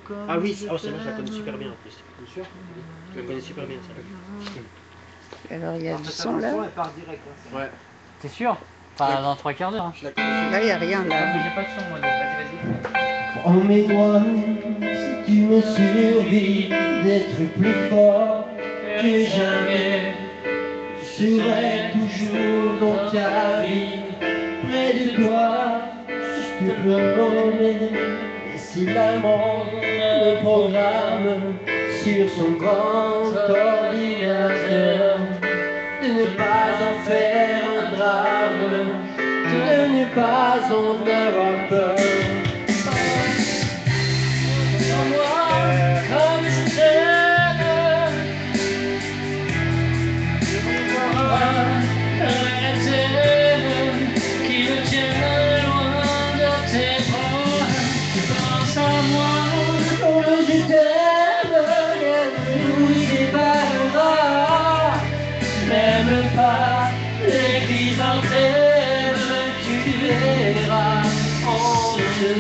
Ah oui, oh, celle-là, je la connais super bien en plus. Bien sûr. Je la connais super bien, celle-là. Alors il y a du son là. Elle part direct. Hein, Ouais. T'es sûr? Enfin, dans 3 quarts d'heure. Hein. Là il n'y a rien là. J'ai pas de son, moi. Vas-y, vas-y. promets-moi, si tu me survis, d'être plus fort que jamais. Je serai toujours dans ta vie, près de toi, je te promets. Et si l'amour me programme sur son grand ordinateur, de ne pas en faire un drame, de ne pas en avoir peur. Moi, comme je t'aime, la terre qui me tient loin de tes bras. Tu penses à moi, comme je t'aime, oui, c'est pas grave. Même pas les chrysanthèmes, tu verras, on se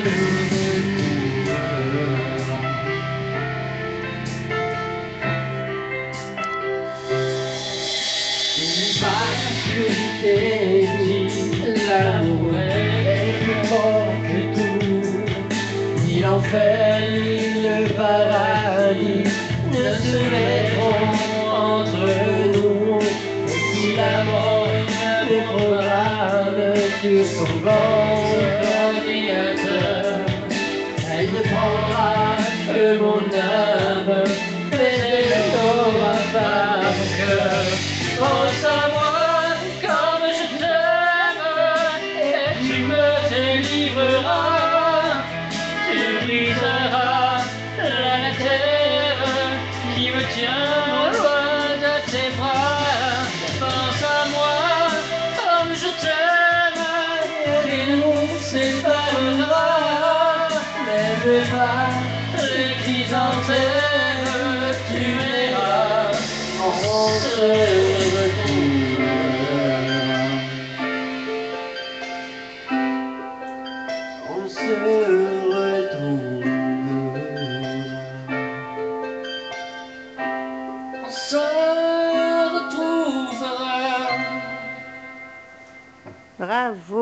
parce que je t'ai dit, l'amour est plus fort que tout. Ni l'enfer ni le paradis ne se mettront entre nous. Et si la mort me programme sur son grand ordinateur, elle ne prendra que mon âme, mais elle n'aura pas mon cœur. Pense à moi comme je t'aime, et tu me délivreras. Tu briseras la terre qui me tient loin de tes bras. Pense à moi comme je t'aime, et nous séparera. Même pas les chrysanthèmes, tu verras, on se retrouvera. On se retrouve. On se retrouvera. Bravo.